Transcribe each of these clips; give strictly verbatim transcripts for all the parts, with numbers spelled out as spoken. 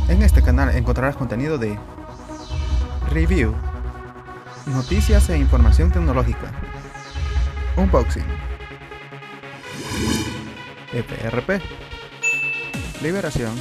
En este canal encontrarás contenido de review, noticias e información tecnológica, unboxing, F R P, liberación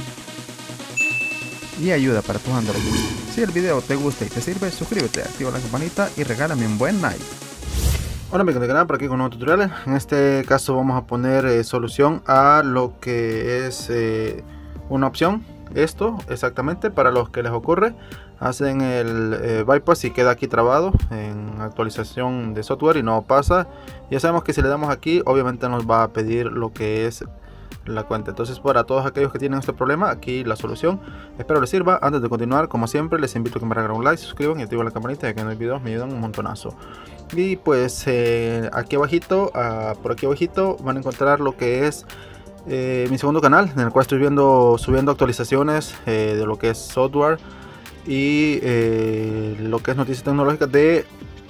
y ayuda para tus Android. Si el video te gusta y te sirve, suscríbete, activa la campanita y regálame un buen like. Hola amigos del canal, por aquí con un nuevo tutorial. En este caso vamos a poner eh, solución a lo que es eh, una opción. Esto exactamente, para los que les ocurre, hacen el eh, bypass y queda aquí trabado en actualización de software y no pasa. Ya sabemos que si le damos aquí, obviamente nos va a pedir lo que es la cuenta. Entonces, para todos aquellos que tienen este problema, aquí la solución. Espero les sirva. Antes de continuar, como siempre, les invito a que me regalen un like, se suscriban y activen la campanita, ya que en el video me ayudan un montonazo. Y pues eh, aquí abajito, uh, por aquí abajito van a encontrar lo que es Eh, mi segundo canal, en el cual estoy viendo, subiendo actualizaciones eh, de lo que es software y eh, lo que es noticias tecnológicas de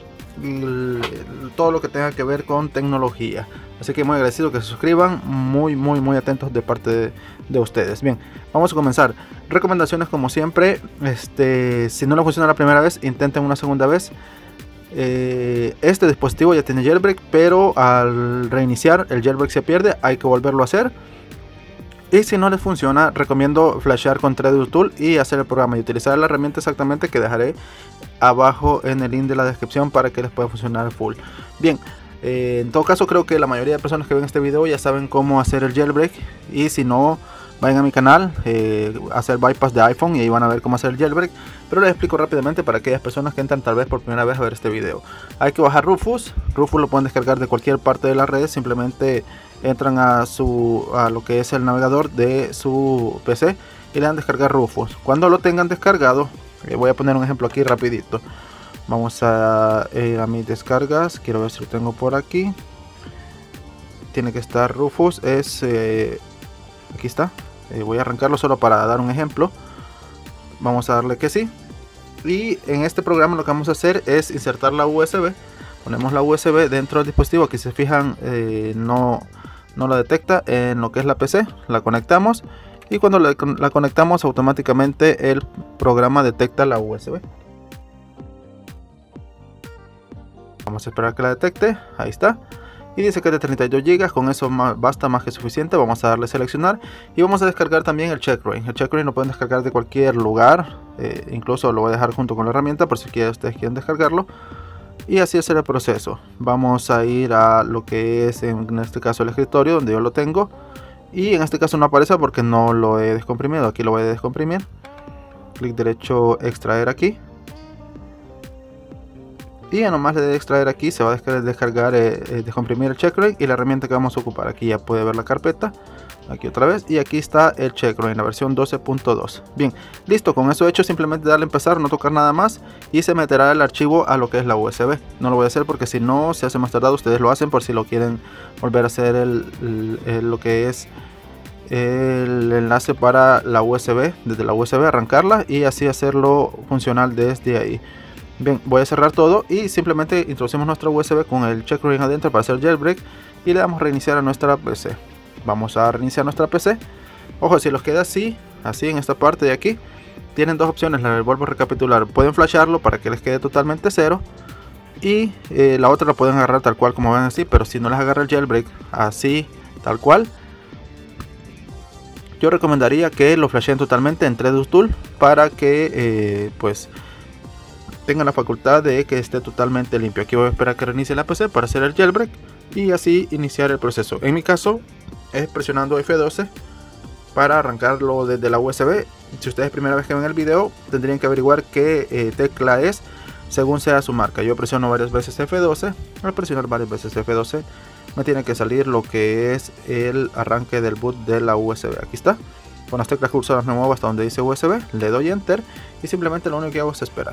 l, todo lo que tenga que ver con tecnología. Así que muy agradecido que se suscriban, muy muy muy atentos de parte de, de ustedes. Bien, vamos a comenzar. Recomendaciones como siempre, este, si no le funciona la primera vez, intenten una segunda vez. Eh, este dispositivo ya tiene jailbreak, pero al reiniciar el jailbreak se pierde, hay que volverlo a hacer. Y si no les funciona, recomiendo flashear con tres D Tool y hacer el programa y utilizar la herramienta exactamente que dejaré abajo en el link de la descripción para que les pueda funcionar full. Bien, eh, en todo caso creo que la mayoría de personas que ven este video ya saben cómo hacer el jailbreak, y si no, vayan a mi canal, eh, hacer bypass de iPhone y ahí van a ver cómo hacer el jailbreak. Pero les explico rápidamente para aquellas personas que entran tal vez por primera vez a ver este video. Hay que bajar Rufus. Rufus lo pueden descargar de cualquier parte de la red. Simplemente entran a su a lo que es el navegador de su P C y le dan descargar Rufus. Cuando lo tengan descargado, eh, voy a poner un ejemplo aquí rapidito. Vamos a ir a mis descargas. Quiero ver si lo tengo por aquí. Tiene que estar Rufus. Es eh, aquí está. Eh, voy a arrancarlo solo para dar un ejemplo. Vamos a darle que sí. Y en este programa lo que vamos a hacer es insertar la U S B. Ponemos la U S B dentro del dispositivo. Aquí se fijan, eh, no, no la detecta en lo que es la P C. La conectamos y cuando la, la conectamos, automáticamente el programa detecta la U S B. Vamos a esperar que la detecte. Ahí está. Y dice que es de treinta y dos gigas, con eso más, basta más que suficiente. Vamos a darle seleccionar y vamos a descargar también el checkra. El checkra lo pueden descargar de cualquier lugar, eh, incluso lo voy a dejar junto con la herramienta por si quieren, ustedes quieren descargarlo. Y así hacer el proceso. Vamos a ir a lo que es en este caso el escritorio donde yo lo tengo, y en este caso no aparece porque no lo he descomprimido. Aquí lo voy a descomprimir, clic derecho, extraer aquí. Y ya nomás le de extraer aquí se va a descargar, eh, eh, descomprimir el checkra y la herramienta que vamos a ocupar. Aquí ya puede ver la carpeta, aquí otra vez, y aquí está el checkra en la versión doce punto dos. Bien, listo, con eso hecho, simplemente darle a empezar, no tocar nada más y se meterá el archivo a lo que es la U S B. No lo voy a hacer porque si no se hace más tardado. Ustedes lo hacen por si lo quieren volver a hacer el, el, el, lo que es el enlace para la U S B, desde la U S B arrancarla y así hacerlo funcional desde ahí. Bien, voy a cerrar todo y simplemente introducimos nuestra U S B con el checkra adentro para hacer jailbreak y le damos reiniciar a nuestra P C. Vamos a reiniciar nuestra P C. Ojo, si los queda así, así en esta parte de aquí, tienen dos opciones. Les vuelvo a recapitular: pueden flashearlo para que les quede totalmente cero, y eh, la otra la pueden agarrar tal cual como ven así. Pero si no les agarra el jailbreak así, tal cual, yo recomendaría que lo flasheen totalmente en tres D Tool para que eh, pues tengan la facultad de que esté totalmente limpio. Aquí voy a esperar que reinicie la P C para hacer el jailbreak y así iniciar el proceso. En mi caso es presionando F doce para arrancarlo desde la U S B. Si ustedes es primera vez que ven el video, tendrían que averiguar qué eh, tecla es según sea su marca. Yo presiono varias veces F doce. Al presionar varias veces F doce me tiene que salir lo que es el arranque del boot de la U S B. Aquí está. Con las teclas cursoras me muevo hasta donde dice U S B, le doy enter y simplemente lo único que hago es esperar.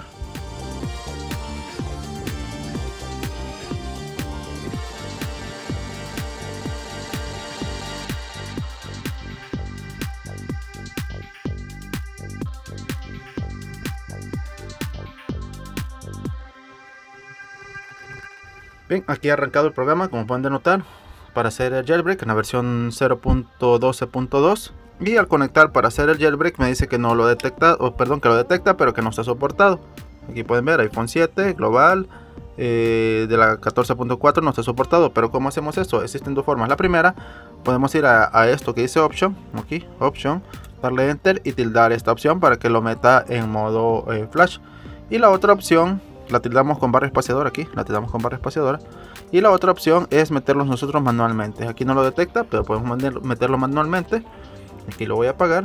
Bien, aquí ha arrancado el programa, como pueden notar, para hacer el jailbreak en la versión cero punto doce punto dos. Y al conectar para hacer el jailbreak me dice que no lo detecta, o perdón, que lo detecta pero que no está soportado. Aquí pueden ver iPhone siete global, eh, de la catorce punto cuatro no está soportado. Pero ¿cómo hacemos esto? Existen dos formas. La primera, podemos ir a, a esto que dice option, aquí option, darle enter y tildar esta opción para que lo meta en modo eh, flash. Y la otra opción la tildamos con barra espaciadora, aquí la tildamos con barra espaciadora. Y la otra opción es meterlos nosotros manualmente. Aquí no lo detecta, pero podemos meterlo manualmente. Aquí lo voy a apagar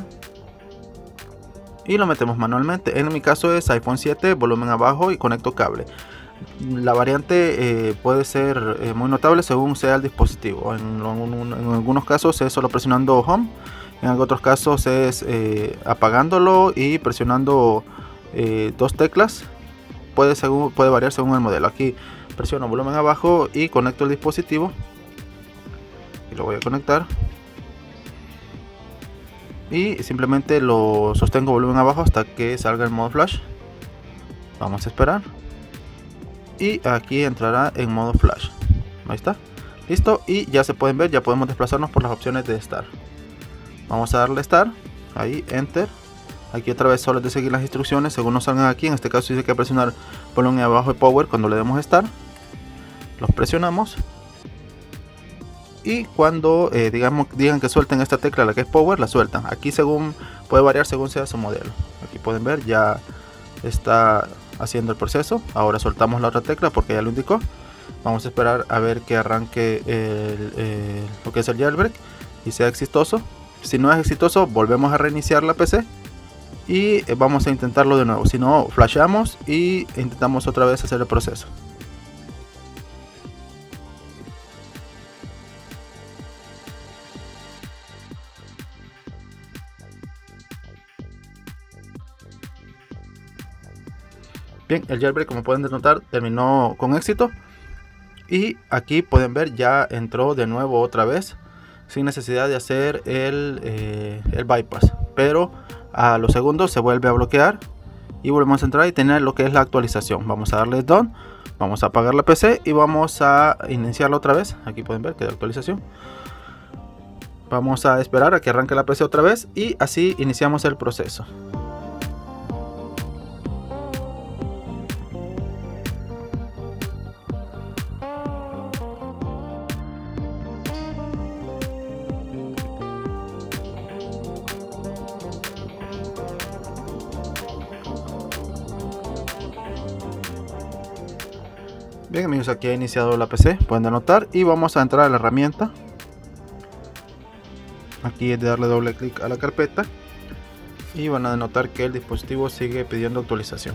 y lo metemos manualmente. En mi caso es iPhone siete, volumen abajo y conecto cable. La variante eh, puede ser eh, muy notable según sea el dispositivo. En, en, en algunos casos es solo presionando home, en otros casos es eh, apagándolo y presionando eh, dos teclas. Puede, según, puede variar según el modelo. Aquí presiono volumen abajo y conecto el dispositivo y lo voy a conectar. Y simplemente lo sostengo volumen abajo hasta que salga el modo flash. Vamos a esperar. Y aquí entrará en modo flash. Ahí está. Listo. Y ya se pueden ver, ya podemos desplazarnos por las opciones de estar. Vamos a darle Start. Ahí, Enter. Aquí otra vez solo es de seguir las instrucciones según nos salgan aquí. En este caso dice que presionar volumen abajo y Power cuando le demos Start. Los presionamos. Y cuando eh, digamos, digan que suelten esta tecla, la que es Power, la sueltan. Aquí según puede variar según sea su modelo. Aquí pueden ver, ya está haciendo el proceso. Ahora soltamos la otra tecla porque ya lo indicó. Vamos a esperar a ver que arranque el, el, lo que es el jailbreak y sea exitoso. Si no es exitoso, volvemos a reiniciar la P C y vamos a intentarlo de nuevo. Si no, flashamos y intentamos otra vez hacer el proceso. Bien, el jailbreak, como pueden notar, terminó con éxito. Y aquí pueden ver, ya entró de nuevo otra vez, sin necesidad de hacer el, eh, el bypass. Pero a los segundos se vuelve a bloquear y volvemos a entrar y tener lo que es la actualización. Vamos a darle done, vamos a apagar la P C y vamos a iniciarla otra vez. Aquí pueden ver que da actualización. Vamos a esperar a que arranque la P C otra vez y así iniciamos el proceso. Bien amigos, aquí ha iniciado la P C, pueden notar, y vamos a entrar a la herramienta. Aquí es de darle doble clic a la carpeta y van a notar que el dispositivo sigue pidiendo actualización.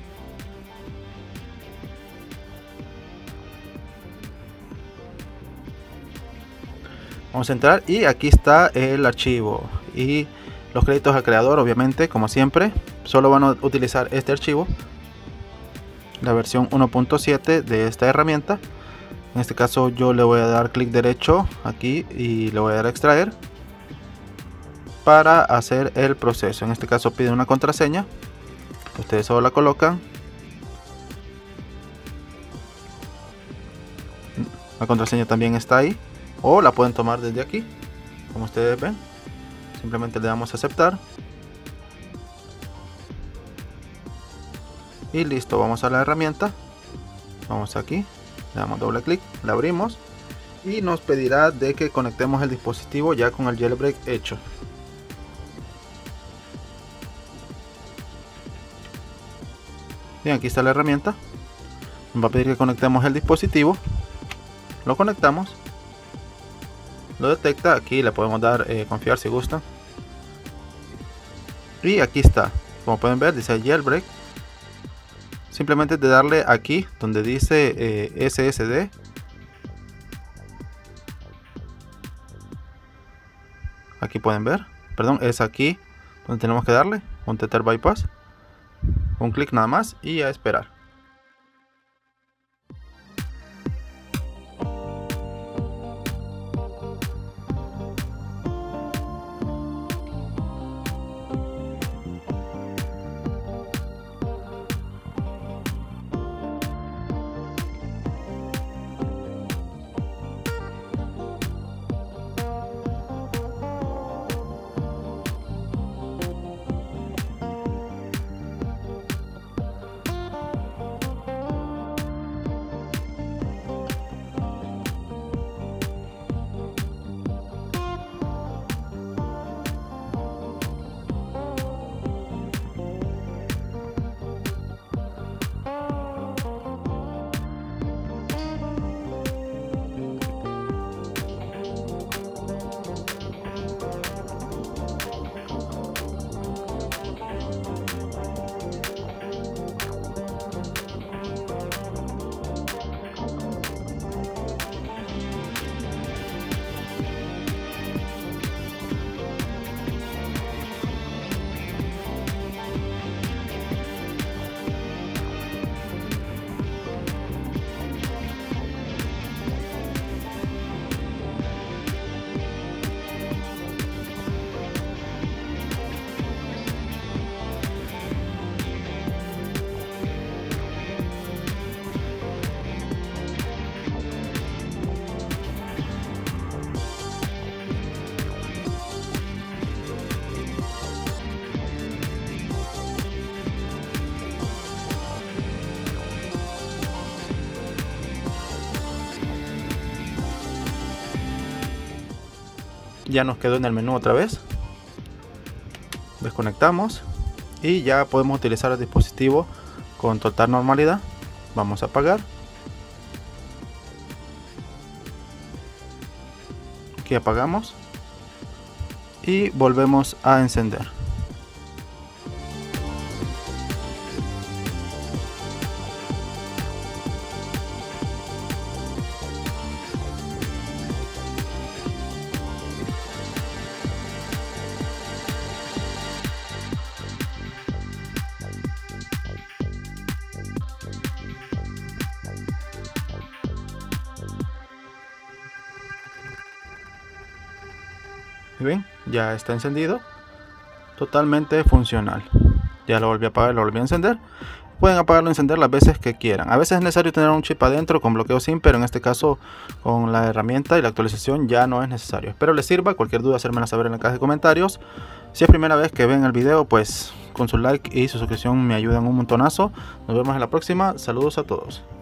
Vamos a entrar y aquí está el archivo y los créditos al creador, obviamente, como siempre, solo van a utilizar este archivo, la versión uno punto siete de esta herramienta. En este caso yo le voy a dar clic derecho aquí y le voy a dar a extraer para hacer el proceso. En este caso pide una contraseña, ustedes solo la colocan. La contraseña también está ahí, o la pueden tomar desde aquí, como ustedes ven. Simplemente le damos a aceptar y listo. Vamos a la herramienta, vamos aquí, le damos doble clic, la abrimos y nos pedirá de que conectemos el dispositivo ya con el jailbreak hecho. Bien, aquí está la herramienta, nos va a pedir que conectemos el dispositivo, lo conectamos, lo detecta, aquí le podemos dar eh, confiar si gustan, y aquí está, como pueden ver dice jailbreak. Simplemente de darle aquí donde dice eh, S S D, aquí pueden ver, perdón, es aquí donde tenemos que darle un tether bypass, un clic nada más y a esperar. ya nos quedó en el menú otra vez. Desconectamos y ya podemos utilizar el dispositivo con total normalidad. Vamos a apagar. Aquí apagamos y volvemos a encender. Y ven, ya está encendido, totalmente funcional. Ya lo volví a apagar, lo volví a encender. Pueden apagarlo y encender las veces que quieran. A veces es necesario tener un chip adentro con bloqueo SIM, pero en este caso con la herramienta y la actualización ya no es necesario. Espero les sirva. Cualquier duda hacérmela saber en la caja de comentarios. Si es primera vez que ven el video, pues con su like y su suscripción me ayudan un montonazo. Nos vemos en la próxima. Saludos a todos.